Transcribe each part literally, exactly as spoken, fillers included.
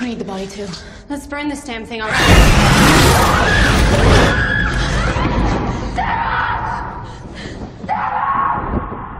We need the body too. Let's burn this damn thing already. Sarah! Sarah!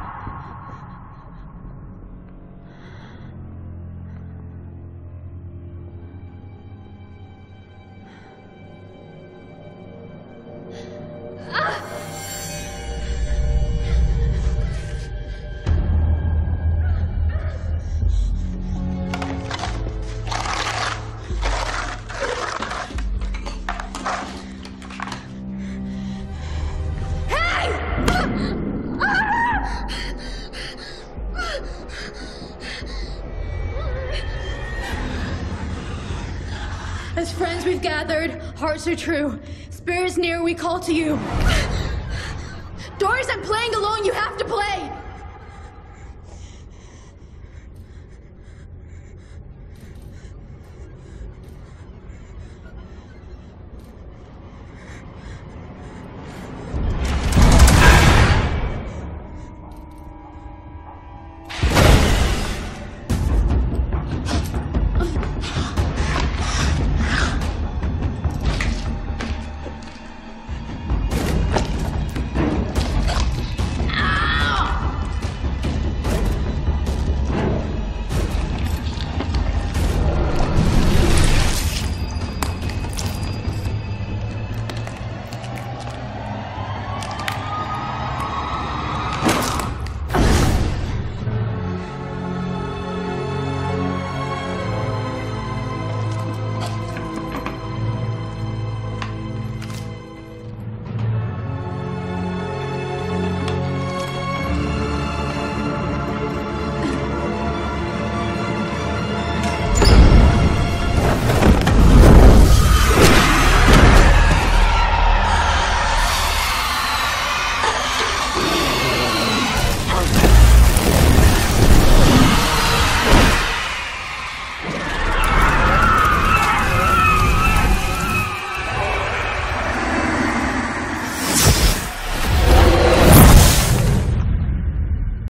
As friends we've gathered, hearts are true. Spirits near, we call to you. Doris, I'm playing alone, you have to play!